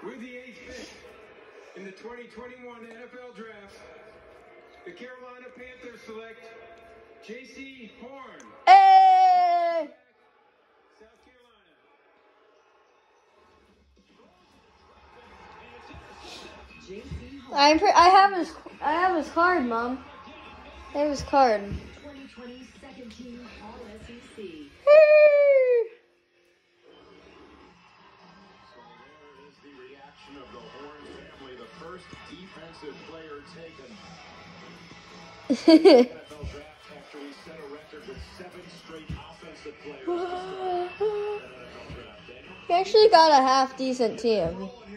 With the 8th pick in the 2021 NFL Draft, the Carolina Panthers select Jaycee Horn. Hey! South Carolina. I have his card, Mom. I have his card. 2020 second team All-SEC. So there is the reaction of the Horn family, the first defensive player taken. NFL draft after we set a record with 7 straight offensive players. He actually got a half decent team.